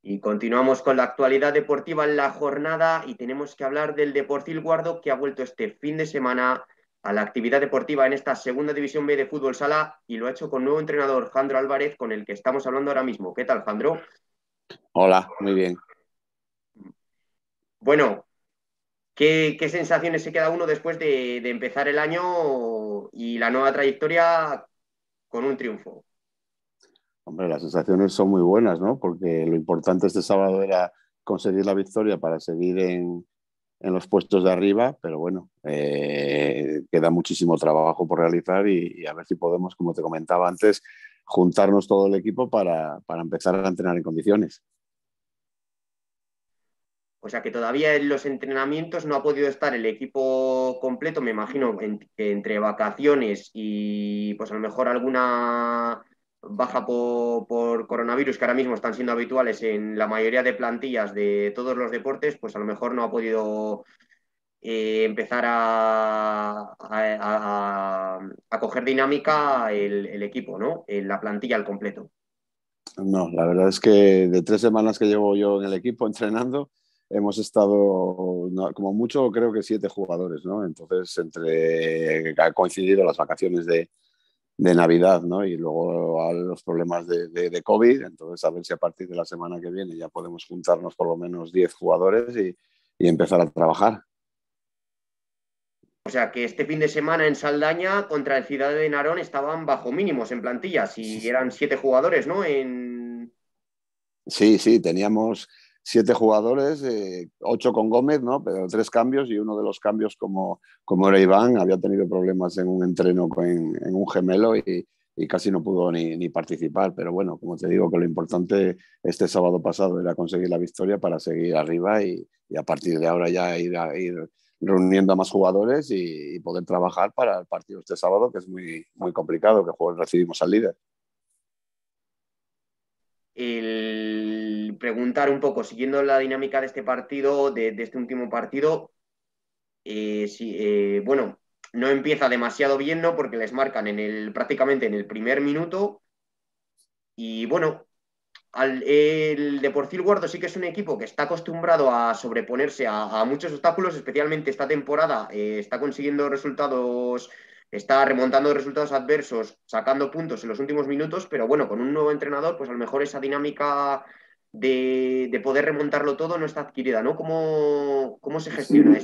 Y continuamos con la actualidad deportiva en la jornada y tenemos que hablar del Deportivo Guardo que ha vuelto este fin de semana a la actividad deportiva en esta segunda división B de fútbol sala y lo ha hecho con nuevo entrenador, Jandro Álvarez, con el que estamos hablando ahora mismo. ¿Qué tal, Jandro? Hola, muy bien. Bueno, ¿qué sensaciones se queda uno después de empezar el año y la nueva trayectoria con un triunfo? Hombre, las sensaciones son muy buenas, ¿no? Porque lo importante este sábado era conseguir la victoria para seguir en los puestos de arriba, pero bueno, queda muchísimo trabajo por realizar y a ver si podemos, como te comentaba antes, juntarnos todo el equipo para empezar a entrenar en condiciones. O sea que todavía en los entrenamientos no ha podido estar el equipo completo, me imagino, que entre vacaciones y pues a lo mejor alguna baja por coronavirus que ahora mismo están siendo habituales en la mayoría de plantillas de todos los deportes, pues a lo mejor no ha podido empezar a coger dinámica el equipo, ¿no? En la plantilla al completo. No, la verdad es que de 3 semanas que llevo yo en el equipo entrenando, hemos estado, no, como mucho, creo que 7 jugadores, ¿no? Entonces, ha coincidido las vacaciones de Navidad, ¿no? Y luego a los problemas de COVID, entonces a ver si a partir de la semana que viene ya podemos juntarnos por lo menos 10 jugadores y empezar a trabajar. O sea que este fin de semana en Saldaña contra el Ciudad de Narón estaban bajo mínimos en plantillas y eran 7 jugadores, ¿no? Sí, sí, teníamos 7 jugadores, 8 con Gómez, ¿no? Pero 3 cambios y uno de los cambios, como era Iván, había tenido problemas en un entreno en un gemelo y casi no pudo ni participar. Pero bueno, como te digo, que lo importante este sábado pasado era conseguir la victoria para seguir arriba y a partir de ahora ya ir reuniendo a más jugadores y poder trabajar para el partido este sábado, que es muy, muy complicado, que recibimos al líder. El preguntar un poco, siguiendo la dinámica de este partido, de este último partido, si, bueno, no empieza demasiado bien, ¿no? Porque les marcan prácticamente en el primer minuto y bueno, el Deportivo Guardo sí que es un equipo que está acostumbrado a sobreponerse a muchos obstáculos, especialmente esta temporada está consiguiendo resultados, está remontando resultados adversos, sacando puntos en los últimos minutos, pero bueno, con un nuevo entrenador, pues a lo mejor esa dinámica de poder remontarlo todo no está adquirida, ¿no? ¿Cómo se gestiona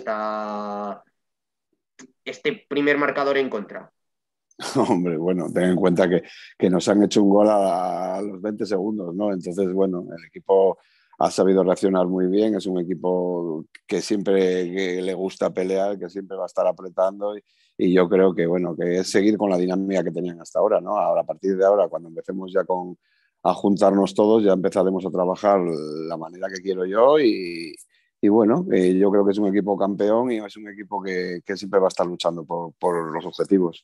este primer marcador en contra? Hombre, bueno, ten en cuenta que nos han hecho un gol a los 20 segundos, ¿no? Entonces, bueno, el equipo ha sabido reaccionar muy bien, es un equipo que siempre que le gusta pelear, que siempre va a estar apretando y yo creo que, bueno, que es seguir con la dinámica que tenían hasta ahora, ¿no? Ahora, a partir de ahora, cuando empecemos ya a juntarnos todos, ya empezaremos a trabajar la manera que quiero yo y bueno, yo creo que es un equipo campeón y es un equipo que siempre va a estar luchando por los objetivos.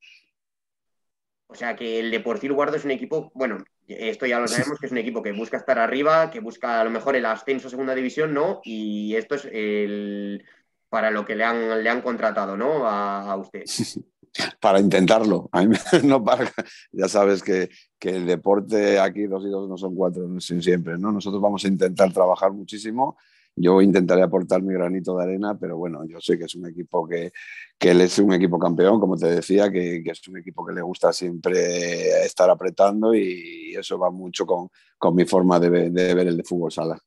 O sea que el Deportivo Guardo es un equipo, bueno, esto ya lo sabemos, que es un equipo que busca estar arriba, que busca a lo mejor el ascenso a segunda división, ¿no? Y esto es para lo que le han contratado, ¿no? A usted. Para intentarlo. No para, ya sabes que el deporte aquí 2 y 2 no son 4, no sin siempre, ¿no? Nosotros vamos a intentar trabajar muchísimo. Yo intentaré aportar mi granito de arena, pero bueno, yo sé que es un equipo que él es un equipo campeón, como te decía, que es un equipo que le gusta siempre estar apretando y eso va mucho con mi forma de ver el de fútbol sala.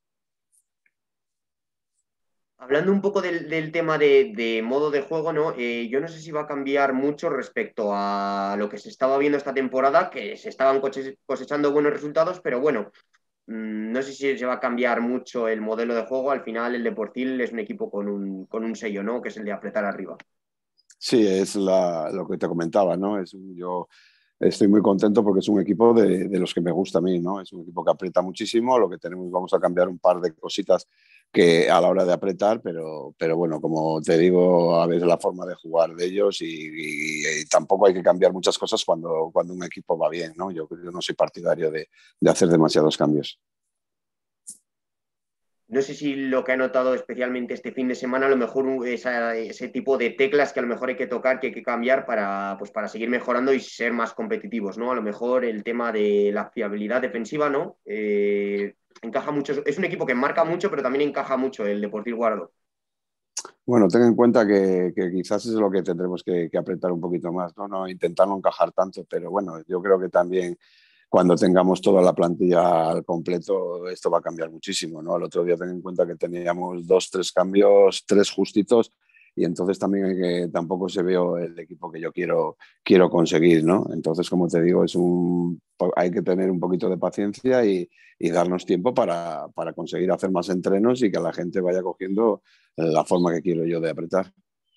Hablando un poco del tema de modo de juego, ¿no? Yo no sé si va a cambiar mucho respecto a lo que se estaba viendo esta temporada, que se estaban cosechando buenos resultados, pero bueno, no sé si se va a cambiar mucho el modelo de juego. Al final, el Deportil es un equipo con un sello, ¿no? Que es el de apretar arriba. Sí, es lo que te comentaba, ¿no? Yo estoy muy contento porque es un equipo de los que me gusta a mí, ¿no? Es un equipo que aprieta muchísimo, lo que tenemos, vamos a cambiar un par de cositas que a la hora de apretar, pero bueno, como te digo, a veces la forma de jugar de ellos y tampoco hay que cambiar muchas cosas cuando un equipo va bien, ¿no? Yo no soy partidario de hacer demasiados cambios. No sé si lo que he notado especialmente este fin de semana, a lo mejor ese tipo de teclas que a lo mejor hay que tocar, que hay que cambiar para, pues para seguir mejorando y ser más competitivos, ¿no? A lo mejor el tema de la fiabilidad defensiva, ¿no? Encaja mucho, es un equipo que marca mucho, pero también encaja mucho el Deportivo Guardo. Bueno, ten en cuenta que quizás es lo que tendremos que apretar un poquito más, ¿no? No intentar no encajar tanto, pero bueno, yo creo que también cuando tengamos toda la plantilla al completo, esto va a cambiar muchísimo, ¿no? El otro día ten en cuenta que teníamos dos, tres cambios, tres justitos, y entonces también tampoco se veo el equipo que yo quiero conseguir, ¿no? Entonces, como te digo, hay que tener un poquito de paciencia y darnos tiempo para conseguir hacer más entrenos y que la gente vaya cogiendo la forma que quiero yo de apretar.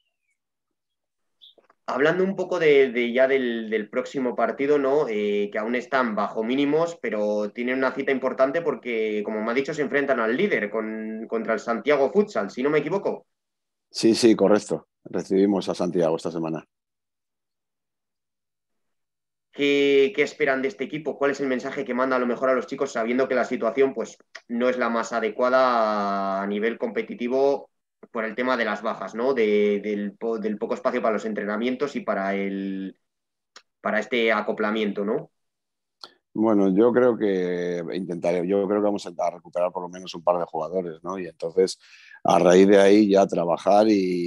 Hablando un poco ya del próximo partido, ¿no? Que aún están bajo mínimos, pero tienen una cita importante porque, como me ha dicho, se enfrentan al líder contra el Santiago Futsal, si no me equivoco. Sí, sí, correcto. Recibimos a Santiago esta semana. ¿Qué esperan de este equipo? ¿Cuál es el mensaje que manda a lo mejor a los chicos sabiendo que la situación pues, no es la más adecuada a nivel competitivo por el tema de las bajas, ¿no? Del poco espacio para los entrenamientos y para este acoplamiento, ¿no? Bueno, yo creo que vamos a recuperar por lo menos un par de jugadores, ¿no? Y entonces, a raíz de ahí ya trabajar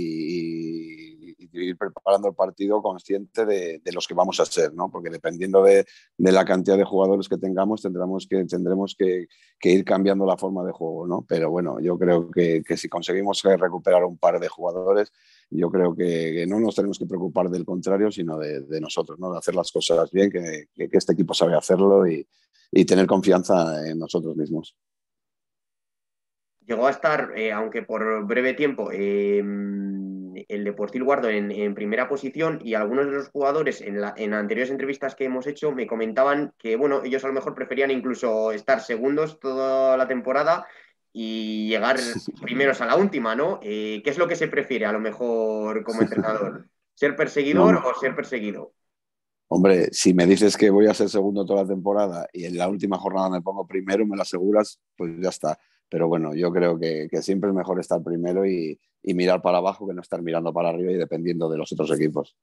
y ir preparando el partido consciente de los que vamos a ser, ¿no? Porque dependiendo de la cantidad de jugadores que tengamos, tendremos que ir cambiando la forma de juego, ¿no? Pero bueno, yo creo que si conseguimos recuperar un par de jugadores, yo creo que no nos tenemos que preocupar del contrario, sino de nosotros, ¿no? De hacer las cosas bien, que este equipo sabe hacerlo y tener confianza en nosotros mismos. Llegó a estar, aunque por breve tiempo, el Deportivo Guardo en primera posición y algunos de los jugadores en anteriores entrevistas que hemos hecho me comentaban que, bueno, ellos a lo mejor preferían incluso estar segundos toda la temporada y llegar primeros a la última, ¿no? ¿Qué es lo que se prefiere a lo mejor como entrenador? ¿Ser perseguidor No, o ser perseguido? hombre, si me dices que voy a ser segundo toda la temporada y en la última jornada me pongo primero, me lo aseguras, pues ya está. Pero bueno, yo creo que siempre es mejor estar primero y mirar para abajo que no estar mirando para arriba y dependiendo de los otros equipos.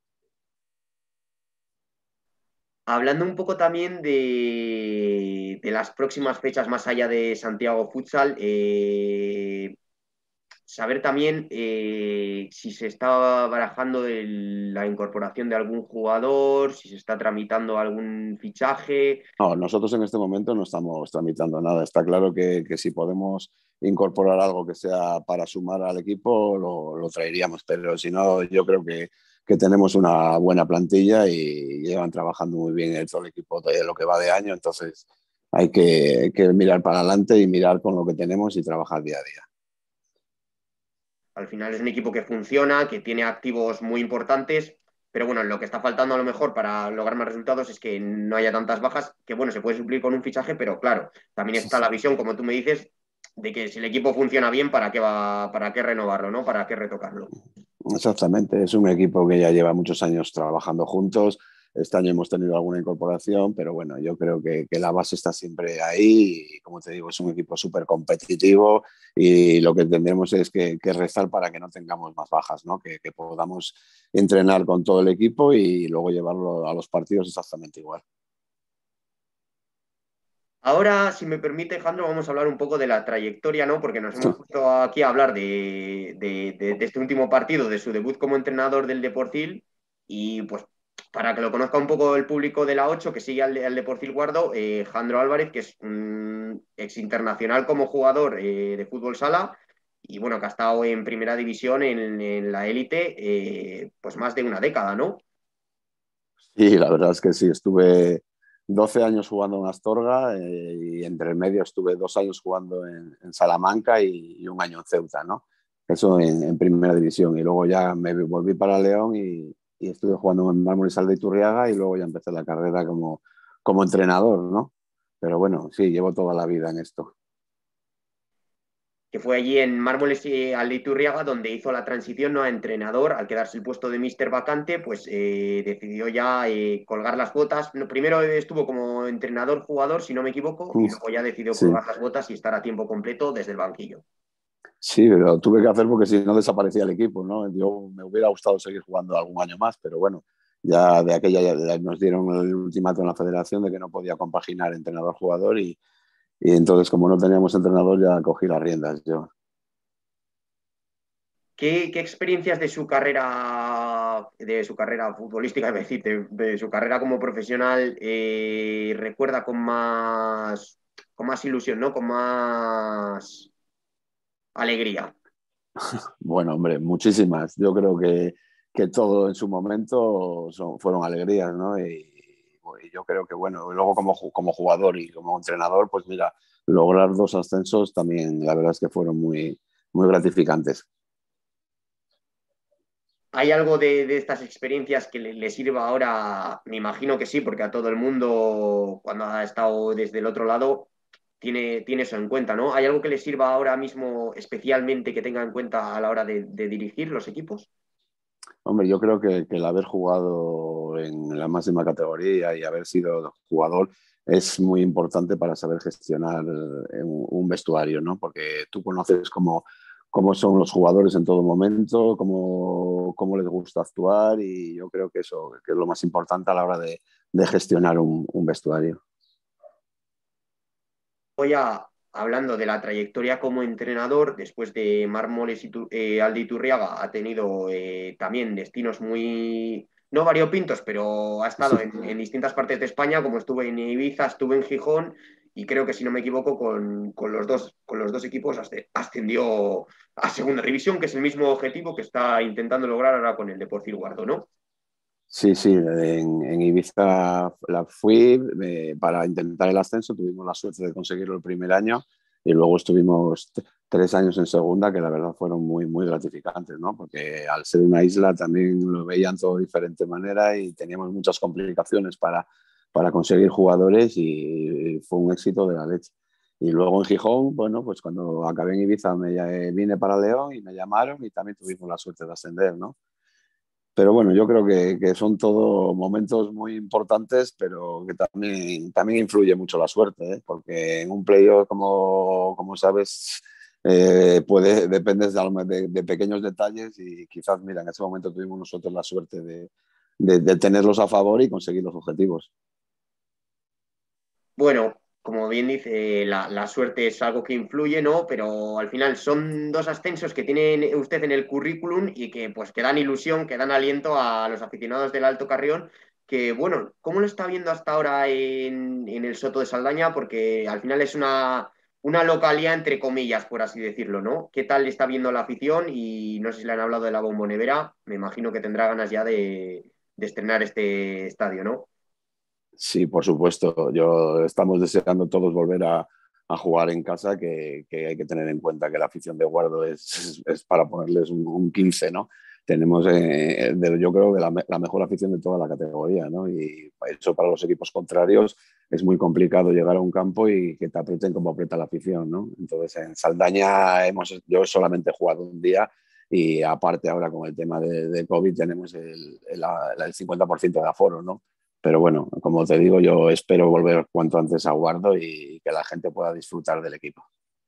Hablando un poco también de las próximas fechas más allá de Santiago Futsal, saber también si se está barajando la incorporación de algún jugador, si se está tramitando algún fichaje. No, nosotros en este momento no estamos tramitando nada. Está claro que si podemos incorporar algo que sea para sumar al equipo, lo traeríamos. Pero si no, yo creo que tenemos una buena plantilla y llevan trabajando muy bien todo el equipo de lo que va de año. Entonces hay que mirar para adelante y mirar con lo que tenemos y trabajar día a día. Al final es un equipo que funciona, que tiene activos muy importantes, pero bueno, lo que está faltando a lo mejor para lograr más resultados es que no haya tantas bajas, que bueno, se puede suplir con un fichaje, pero claro, también está la visión, como tú me dices, de que si el equipo funciona bien, para qué renovarlo, ¿no? ¿Para qué retocarlo? Exactamente, es un equipo que ya lleva muchos años trabajando juntos. Este año hemos tenido alguna incorporación, pero bueno, yo creo que la base está siempre ahí y como te digo, es un equipo súper competitivo y lo que tendremos es que rezar para que no tengamos más bajas, ¿no? Que podamos entrenar con todo el equipo y luego llevarlo a los partidos exactamente igual. Ahora, si me permite, Alejandro, vamos a hablar un poco de la trayectoria, ¿no? Porque nos hemos puesto aquí a hablar de este último partido, de su debut como entrenador del Deportil, y pues para que lo conozca un poco el público de la 8 que sigue al Deportil Guardo, Jandro Álvarez, que es un ex internacional como jugador de fútbol sala, y bueno, que ha estado en primera división en la élite, pues más de una década, ¿no? Y la verdad es que sí, estuve 12 años jugando en Astorga y entre el medio estuve 2 años jugando en Salamanca y un año en Ceuta, ¿no? Eso en primera división. Y luego ya me volví para León y estuve jugando en Mármol y Sal de Iturriaga y luego ya empecé la carrera como entrenador, ¿no? Pero bueno, sí, llevo toda la vida en esto. Que fue allí en Mármoles Aldeiturriaga donde hizo la transición, ¿no?, a entrenador. Al quedarse el puesto de míster vacante, pues decidió ya colgar las botas. No, primero estuvo como entrenador-jugador, si no me equivoco, y luego ya decidió Sí. colgar las botas y estar a tiempo completo desde el banquillo. Sí, lo tuve que hacer porque si no desaparecía el equipo, ¿no? Yo me hubiera gustado seguir jugando algún año más, pero bueno, ya de aquella ya nos dieron el ultimato en la federación de que no podía compaginar entrenador-jugador y entonces como no teníamos entrenador ya cogí las riendas yo. ¿Qué experiencias de su carrera futbolística, es decir, de su carrera como profesional, recuerda con más ilusión, ¿no? Con más alegría? Bueno, hombre, muchísimas. Yo creo que todo en su momento fueron alegrías, ¿no? Y yo creo que, bueno, luego como jugador y como entrenador, pues mira, lograr dos ascensos también, la verdad es que fueron muy gratificantes. ¿Hay algo de estas experiencias que le sirva ahora? Me imagino que sí, porque a todo el mundo, cuando ha estado desde el otro lado, tiene eso en cuenta, ¿no? ¿Hay algo que le sirva ahora mismo especialmente que tenga en cuenta a la hora de dirigir los equipos? Hombre, yo creo que el haber jugado en la máxima categoría y haber sido jugador es muy importante para saber gestionar un vestuario, ¿no? Porque tú conoces cómo son los jugadores en todo momento, cómo les gusta actuar y yo creo que eso que es lo más importante a la hora de gestionar un vestuario. Voy a, hablando de la trayectoria como entrenador, después de Mármoles Alde Iturriaga, ha tenido también destinos muy, no variopintos, pero ha estado en distintas partes de España, como estuve en Ibiza, estuve en Gijón, y creo que si no me equivoco, con los dos equipos ascendió a segunda división, que es el mismo objetivo que está intentando lograr ahora con el Deportivo Guardo, ¿no? Sí, sí, en Ibiza la fui para intentar el ascenso, tuvimos la suerte de conseguirlo el primer año y luego estuvimos 3 años en segunda que la verdad fueron muy gratificantes, ¿no? Porque al ser una isla también lo veían todo de diferente manera y teníamos muchas complicaciones para conseguir jugadores y fue un éxito de la leche. Y luego en Gijón, bueno, pues cuando acabé en Ibiza vine para León y me llamaron y también tuvimos la suerte de ascender, ¿no? Pero bueno, yo creo que son todos momentos muy importantes, pero que también influye mucho la suerte, ¿eh? Porque en un playoff, como sabes, dependes de pequeños detalles y quizás, mira, en ese momento tuvimos nosotros la suerte de tenerlos a favor y conseguir los objetivos. Bueno, como bien dice, la suerte es algo que influye, ¿no? Pero al final son dos ascensos que tiene usted en el currículum y que pues que dan ilusión, que dan aliento a los aficionados del Alto Carrión, que bueno, ¿cómo lo está viendo hasta ahora en el Soto de Saldaña? Porque al final es una localidad entre comillas, por así decirlo, ¿no? ¿Qué tal está viendo la afición? Y no sé si le han hablado de la Bombonera, me imagino que tendrá ganas ya de estrenar este estadio, ¿no? Sí, por supuesto. Estamos deseando todos volver a jugar en casa, que hay que tener en cuenta que la afición de Guardo es para ponerles un 15, ¿no? Tenemos, yo creo, que la mejor afición de toda la categoría, ¿no? Y eso para los equipos contrarios es muy complicado llegar a un campo y que te aprieten como aprieta la afición, ¿no? Entonces, en Saldaña yo solamente he jugado un día y aparte ahora con el tema de COVID tenemos el 50% de aforo, ¿no? Pero bueno, como te digo, yo espero volver cuanto antes a Guardo y que la gente pueda disfrutar del equipo.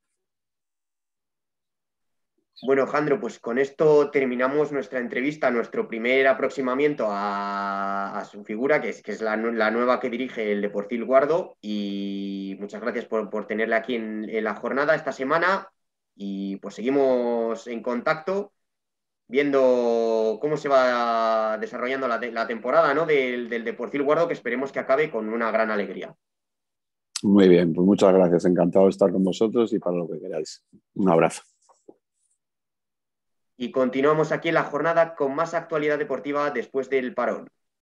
Bueno, Jandro, pues con esto terminamos nuestra entrevista, nuestro primer aproximamiento a su figura, que es la nueva que dirige el Deportivo Guardo. Y muchas gracias por tenerla aquí en la jornada esta semana. Y pues seguimos en contacto, viendo cómo se va desarrollando la temporada, ¿no? del Deportivo Guardo, que esperemos que acabe con una gran alegría. Muy bien, pues muchas gracias. Encantado de estar con vosotros y para lo que queráis. Un abrazo. Y continuamos aquí en la jornada con más actualidad deportiva después del parón.